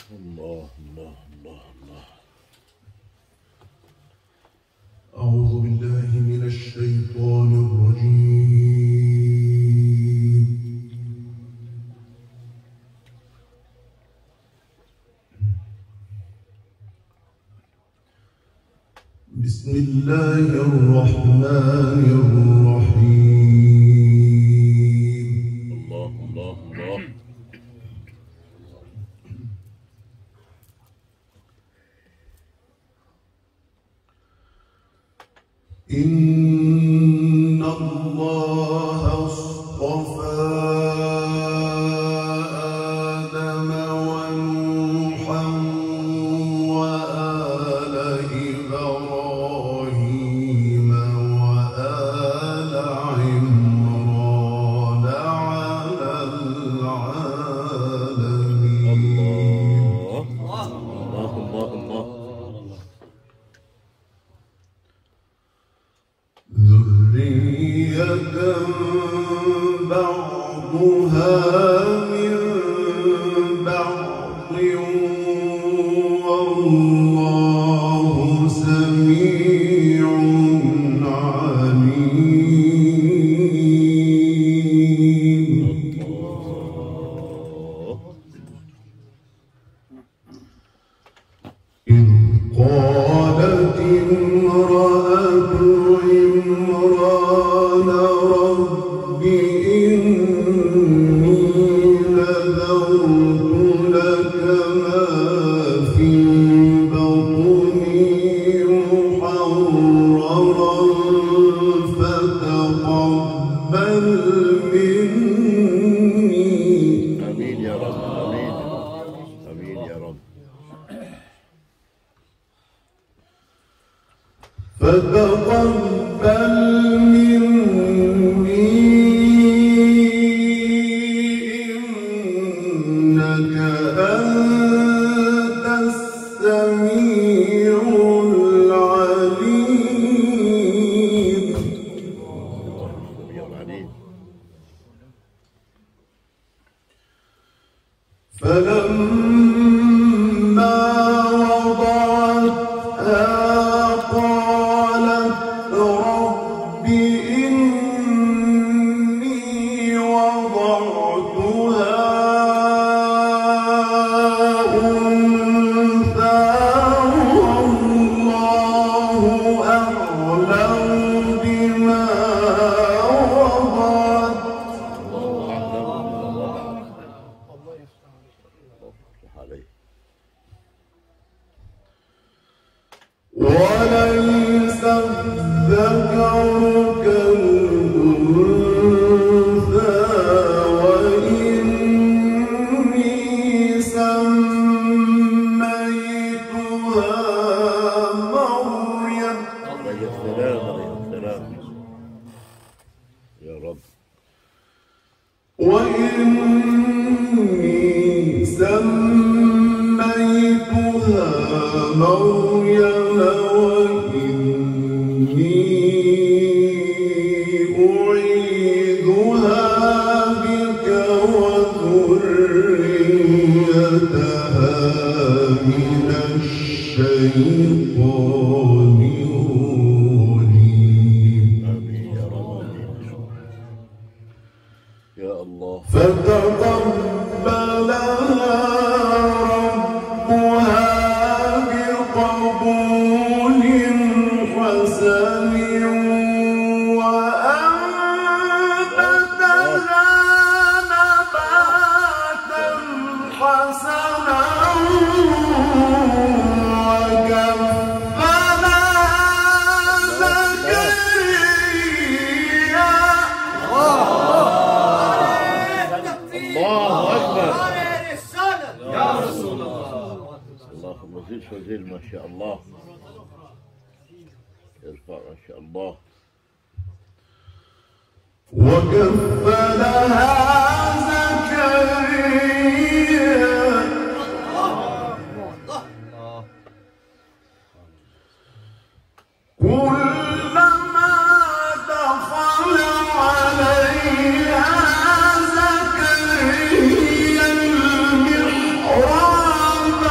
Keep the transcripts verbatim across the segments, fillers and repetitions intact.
الله الله الله الله. أعوذ بالله من الشيطان الرجيم. بسم الله الرحمن الرحيم. الله الله الله. إن الله اصطفى آدم ونوحا وآل إبراهيم وآل عمران على العالمين. الله الله الله الله. ذرية بعضها من بعض والله سميع عليم. إذ قالت امرأة عمران رب إني نذرت لك ما في بطني محررا فتقبل مني. آمين يا رب. آمين آمين يا رب. فتقبل مني إنك أنت السميع العليم. فلما وضعتها قالت رب إني وضعتها أنثى والله أعلم بما وضعت. وليس الذكر كالأنثى وإني سميتها مريم. عليه السلام عليه السلام يا رب. وإني سميتها مريم وإني أعيذها بك وذريتها من الشيطان الرجيم. آمين يا رب. آمين يا الله. فتقبلها ربها بقبول حسن وأنبتها نباتا حسنا وكفلها زكريا. الله أكبر. يا رسول الله. اللهم زد وزد ما شاء الله. ارفع ما شاء الله. وكفلها زكريا كلما دخل عليها زكريا المحراب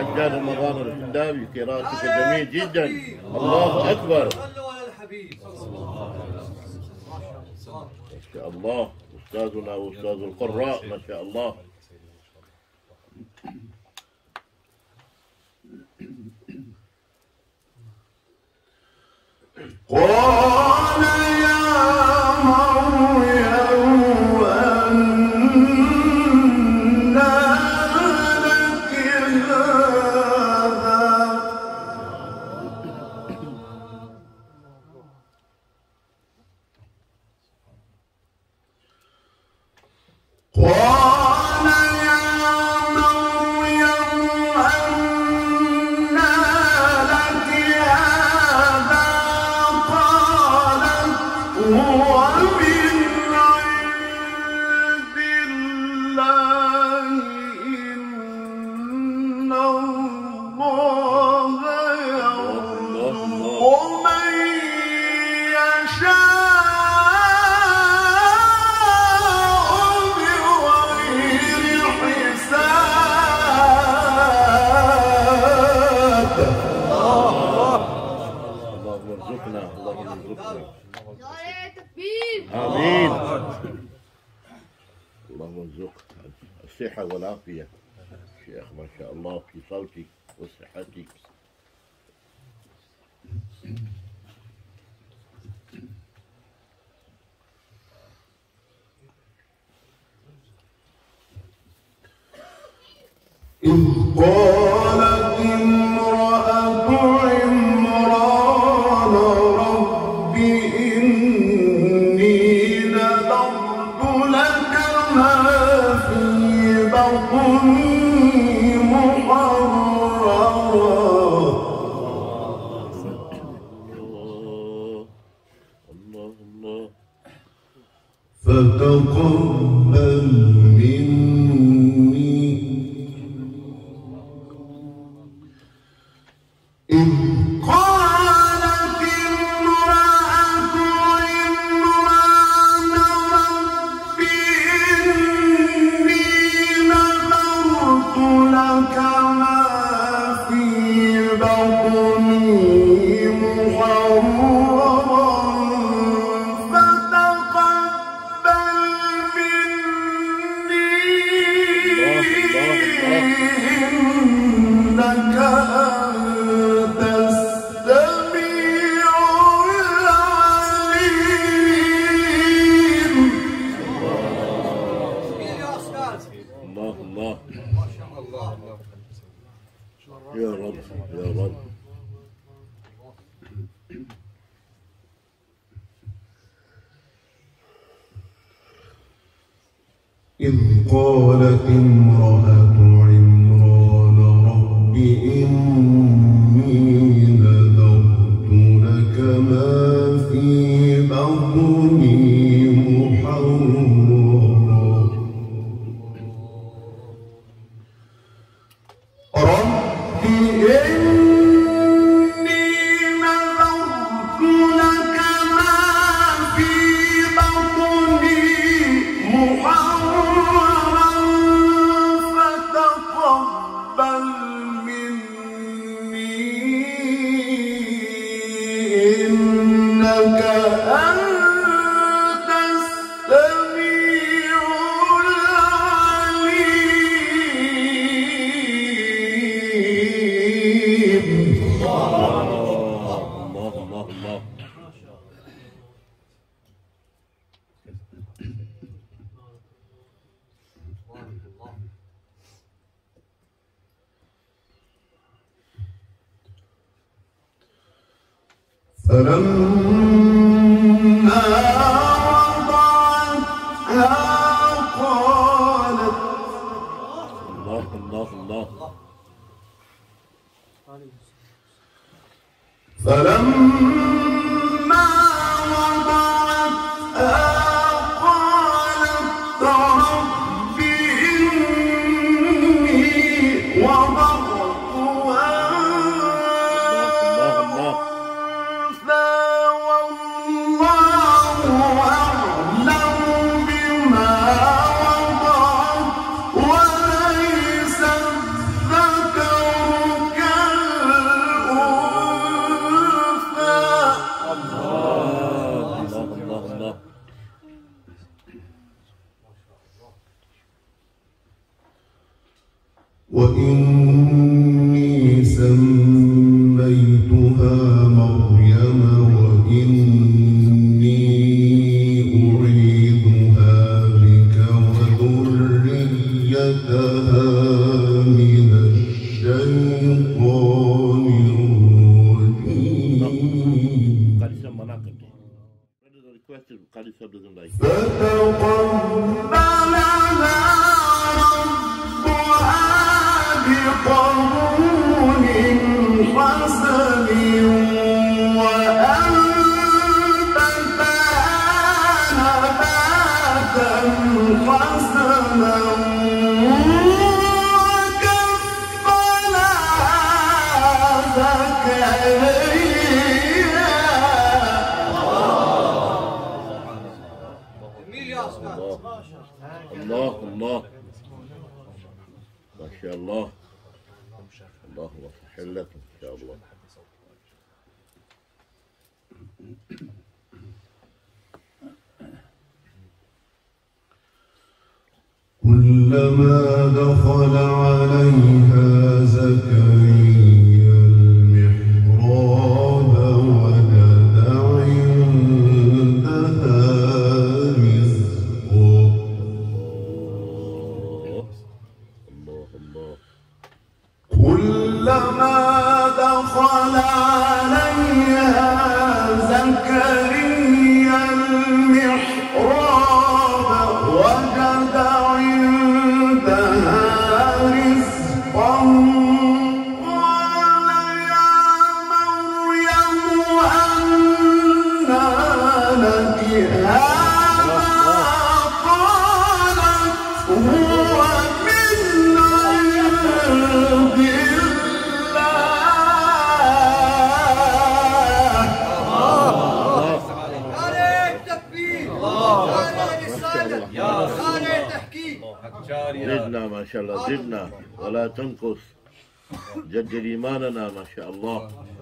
حجاج رمضان الهنداوي، قراءتك جميل جدا. الله أكبر. صلوا على الحبيب. ما شاء الله، أستاذنا وأستاذ القراء ما شاء الله. قال يا مريم أنى لك هذا قال يا مريم أنى لك هذا قالت هو من عند الله إن الله يرزق من يشاء بغير حساب. اللهم ارزقنا، اللهم ارزقنا. تكبير. آمين. اللهم ارزق الصحة والعافية شيخ ما شاء الله في صوتك وصحتك. إذ قالت امرأة عمران رب إني نذرت لك ما في بطني محررا الله الله الله. فتقبل مني إذ قالت امرأة عمران رب إني نذرت لك ما في بطني محررا فتقبل مني إنك أنت السميع العليم. يا أستاذ. الله الله. ما شاء الله. يا رب يا رب. إذ قالت امرأة عمران رب إني نذرت لك ما في بطني محررا رب إني نذرت لك ما في بطني محررا فتقبل مني إنك أنت السميع العليم. الله الله الله. فلما وضعتها قالت الله الله الله. فلما وضعتها قالت رب إني وضعتها الله الله. أنثى والله أعلم بما وضعت وليس الذكر وإني سميتها مريم وإني أعيذها بك وذريتها من الشيطان الرجيم. فتقبلها بقبول حسن وأنبتها نباتا حسنا وكفلها زكريا. الله الله ما شاء الله. الله وصح لكم إن شاء الله. كلما دخل عليها زكريا المحراب وجد عندها رزقا. كلما دخل عليها زكريا المحراب وجد عندها رزقا قال يا مريم أنى لك هذا قالت هو من عند زدنا ما شاء الله زدنا ولا تنقص. جدد إيماننا ما شاء الله.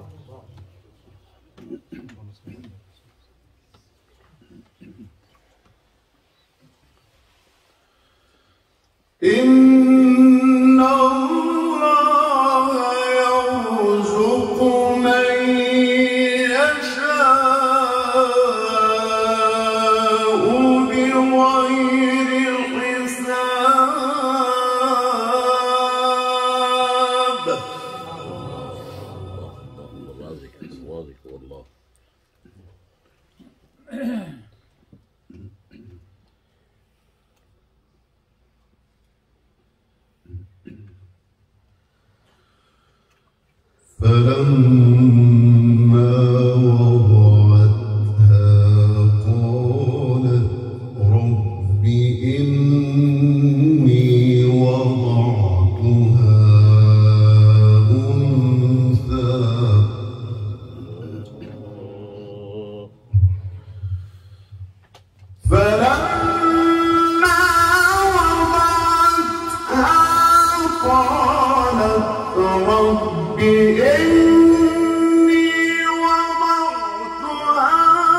إن الله يرزق من يشاء بغير حساب. واضح واضح والله. فلما وضعتها قالت رب إني وضعتها أنثى فلما وضعتها قالت رب إني وضعتها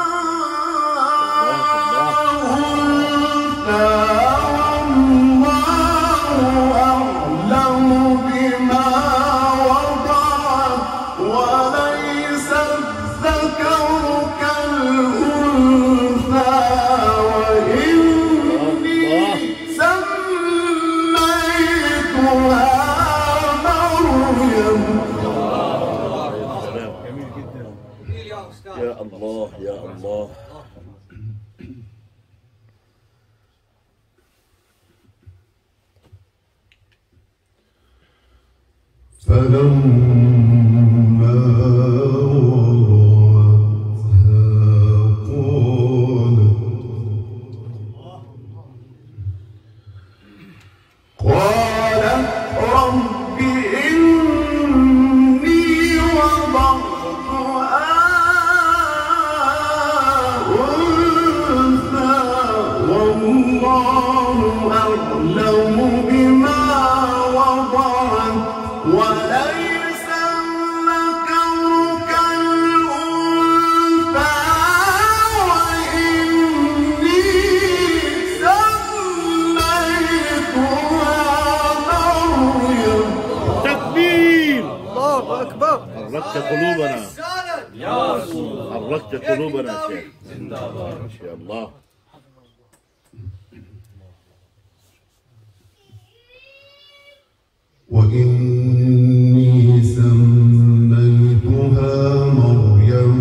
أنثى والله أعلم بما وضعت وليس الذكر كالأنثى وإني سميتها مريم. يا الله يا الله. فلما وضعتها قالت قالت رب إني وضعتها أنثى والله أعلم بما وضعت وليس الذكر كالأنثى وإني سميتها مريم. حركت قلوبنا يا رسول الله. حركت قلوبنا شيخ زندہ باد. ما شاء الله. وإني سميتها مريم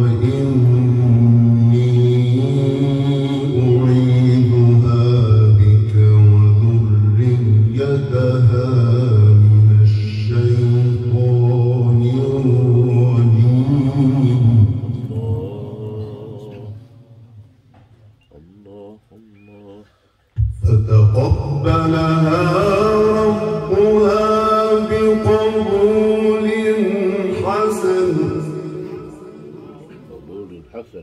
وإني أعيذها بك وذريتها من الشيطان الرجيم. الله الله. فتقبلها ربها بقبول حسن قبول حسن.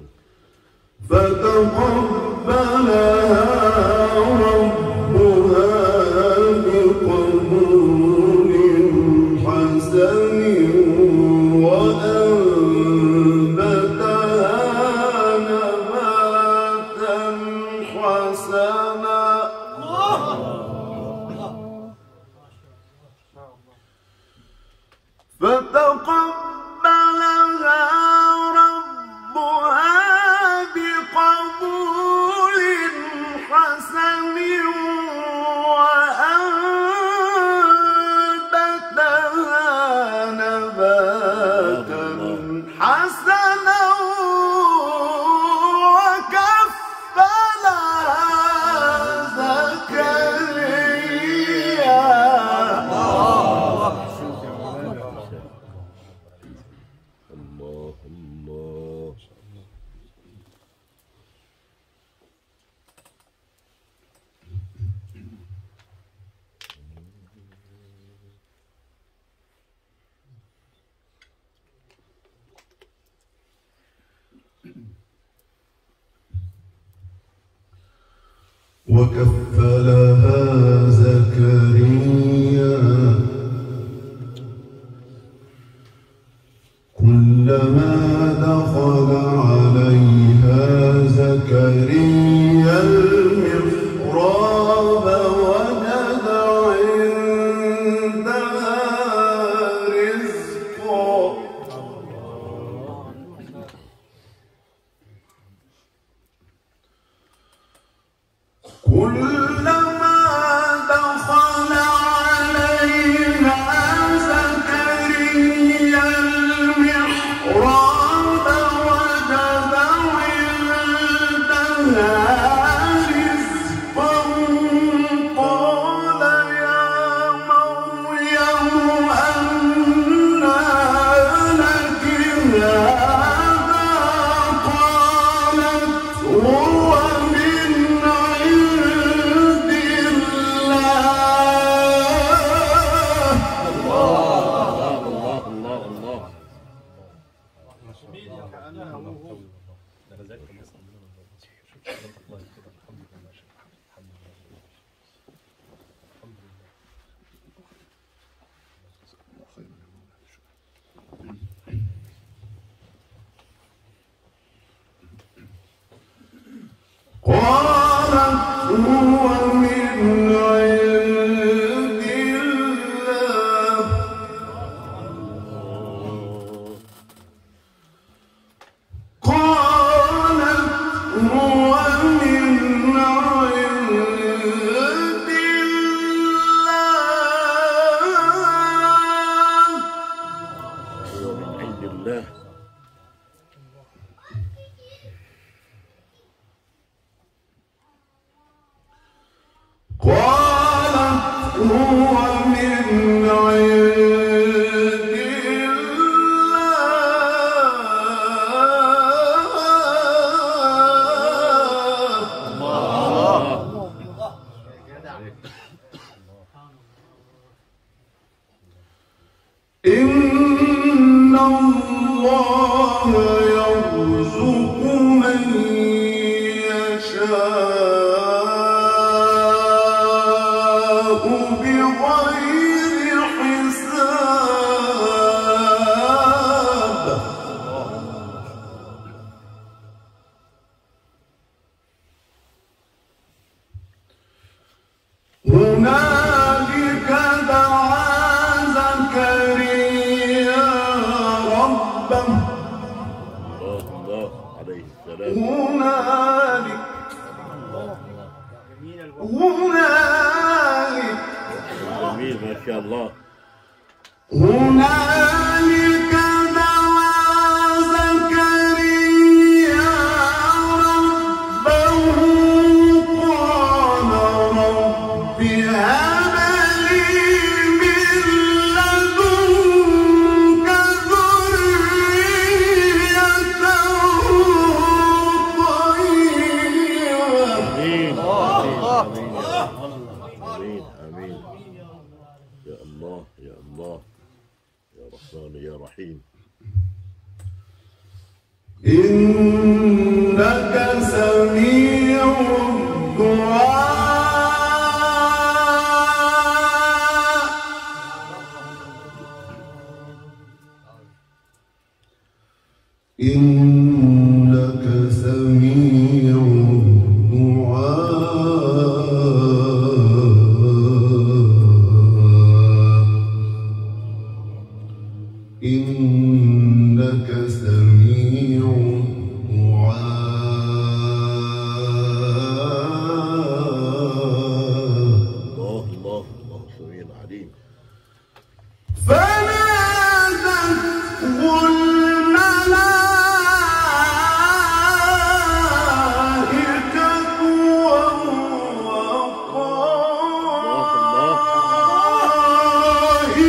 فتقبلها ربها بقبول حسن وأنبتها نباتا حسنا. فتقبلها ربها بقبول حسن وأنبتها نباتا حسنا وكفلها زكريا. الله الله. وكفلها زكريا كلما دخل عليها زكريا المحراب وجد عندها رزقا. كلما دخل عليها زكريا المحراب وجد عندها رزقا قال يا مريم أنى لك هذا قالت هو من عند الله. الله الله الله. قالت هو من عند الله. قالت هو من عند الله. هو من عند الله. هنالك دعا زكريا ربه قال رب هب لي من لدنك ذرية آمين آمين يا الله يا الله يا رحمن يا رحيم. إنك سميع الدعاء إنك سميع إنك سميع الدعاء. الله الله الله سميع عليم. فنادته الملائكة وهو قائم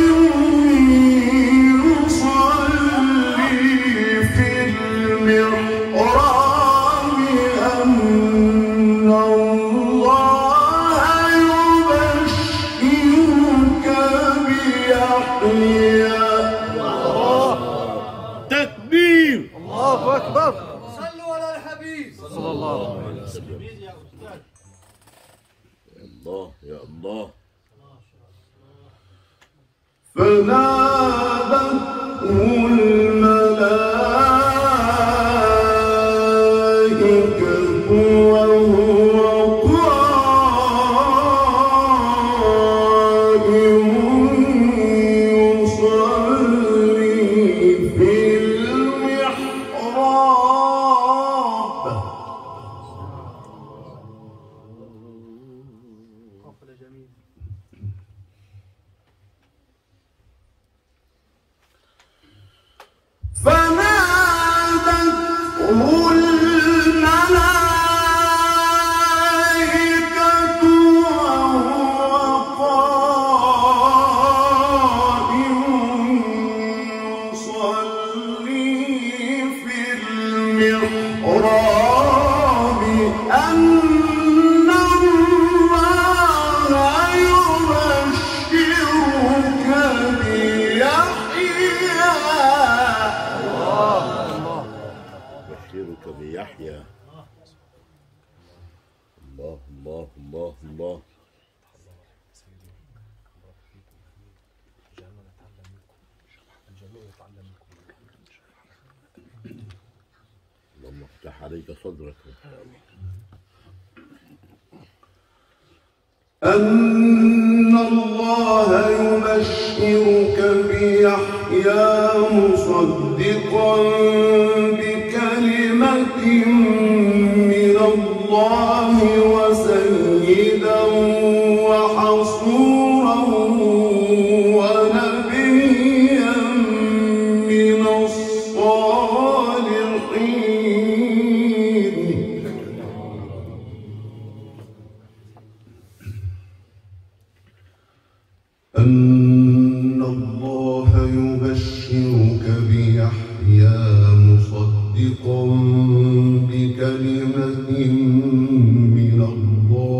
يصلي في المحراب أن الله يبشرك بيحيى. تكبير. الله أكبر. صلوا على الحبيب صلى الله عليه وسلم. يا الله يا الله. فنادته الملائكة وهو قائم يصلي في المحراب فنادته الملائكة وهو قائم يصلي في المحراب أن الله يبشرك بيحيى. بشرك بيحيى. الله الله الله الله. اللهم افتح عليك صدرك إن شاء الله. أن الله يبشرك بيحيى مصدقا بكلمة من الله وسيدا وحصورا ونبيا من الصالحين. أن الله يبشرك بيحيى مصدقا بكلمة من الله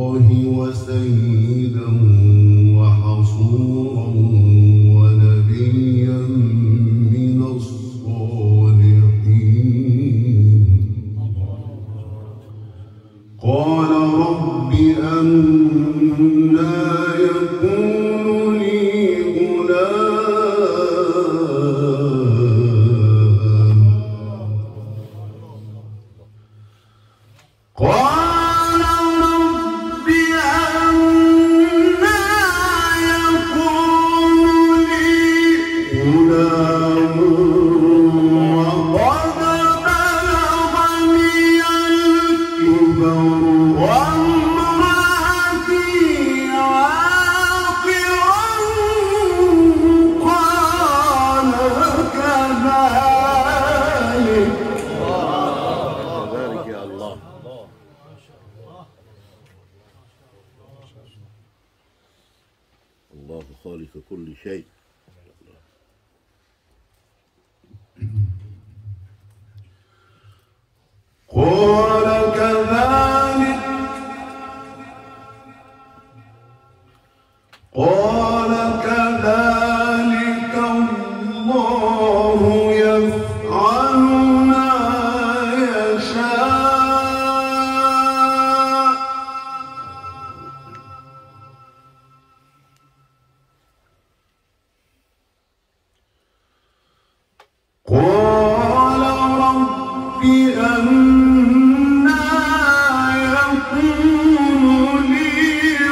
شيء. قال كذلك قال كذلك الله يفعل ما يشاء. قال رب أنى يكون لي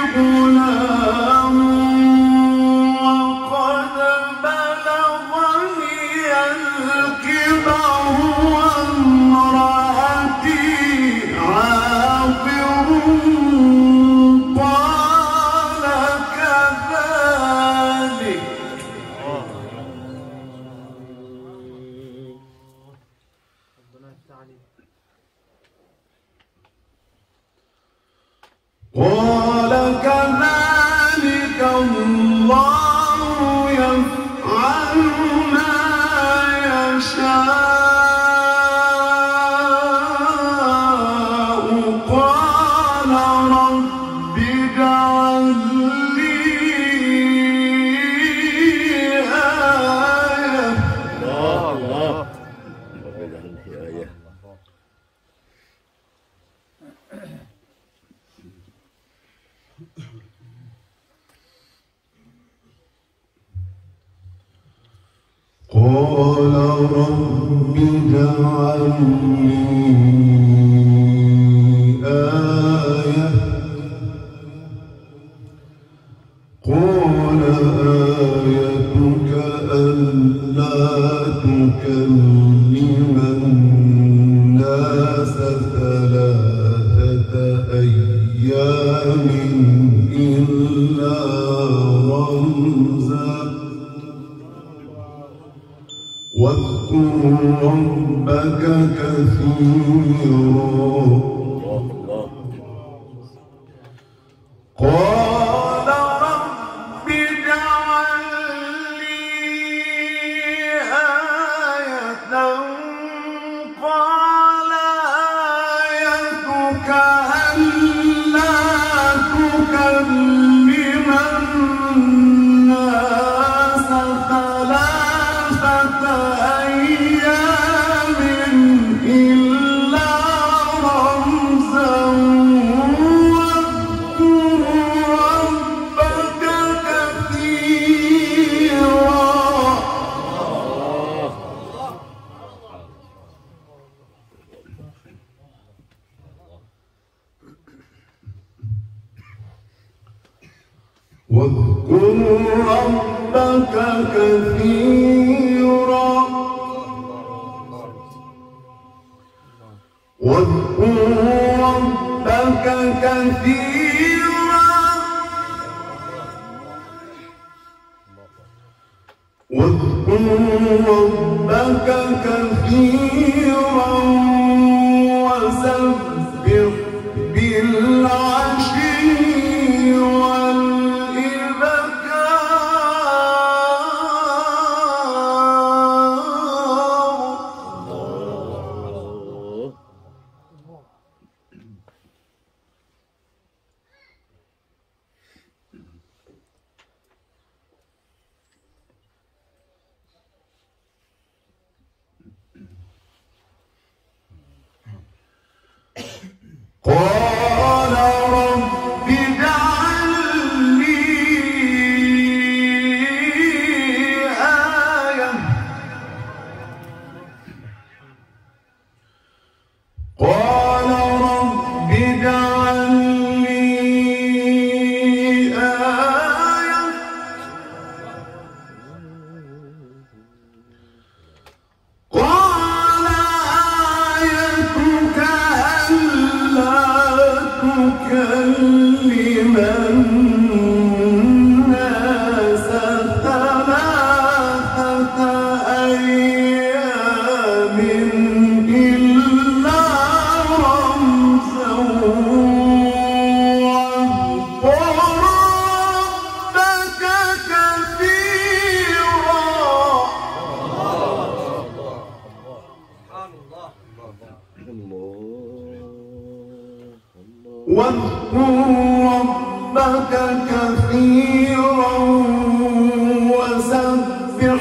غلام وقد بلغني الكبر وامرأتي عاقر. قال كذلك قال كذلك الله يفعل ما يشاء. قال رب اجعل لي آية. الله الله رب اجعل لي آية. قال رب اجعل لي آية. قال آيتك ألا تكلم الناس ثلاثة أيام إلا رمزا واذكر ربك كثيرا. قال رب اجعل لي آية. قال آيتك ألا تكلم الناس ثلاثة أيام إلا رمزا واذكر ربك كثيرا. واذكر ربك كثيرا. واذكر ربك كثيرا. واذكر ربك كثيرا وسبح بالعشي قال رب اجعل لي آية. قال رب اجعل لي آية. قال آيتك ألا وسبح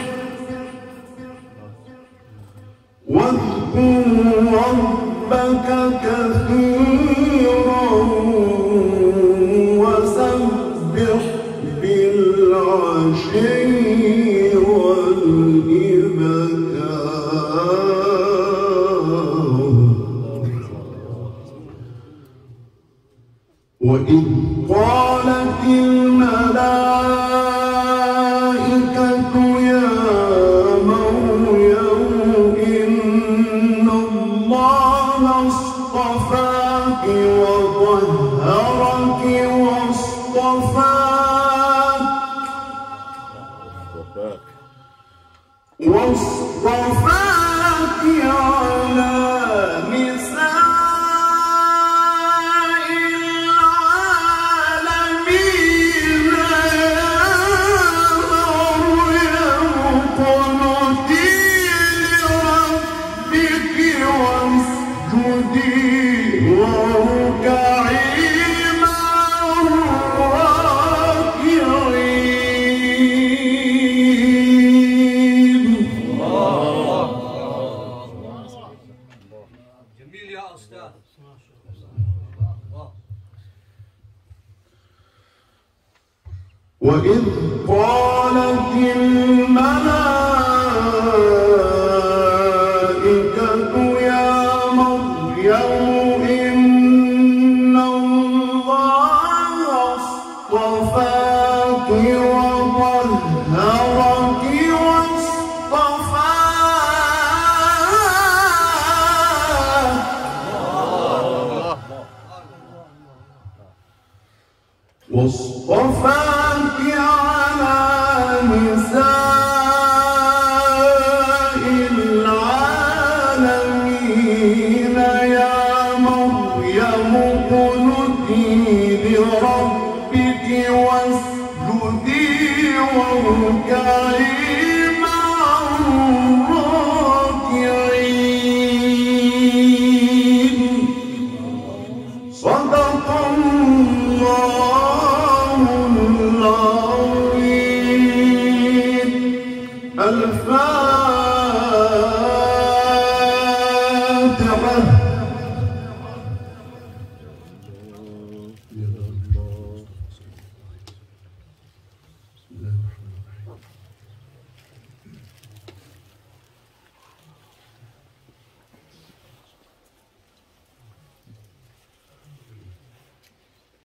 واذكر ربك كثيرا وسبح بالعشي والإبكار وإذ قالت الملائكة يا مريم إن الله اصطفاك وطهرك واصطفاك واصطفاك على نساء العالمين يا مريم اقنتي لربك واسجدي واركعي مع الراكعين. جميل يا أستاذ. وإذ قالت الملائكة يا مريم إن الله اصطفاك وطهرك واصطفاك واصطفاك على نساء العالمين يا مريم اقنتي لربك واسجدي واركعي مع الراكعين. صدق الله العظيم. الفاتحة.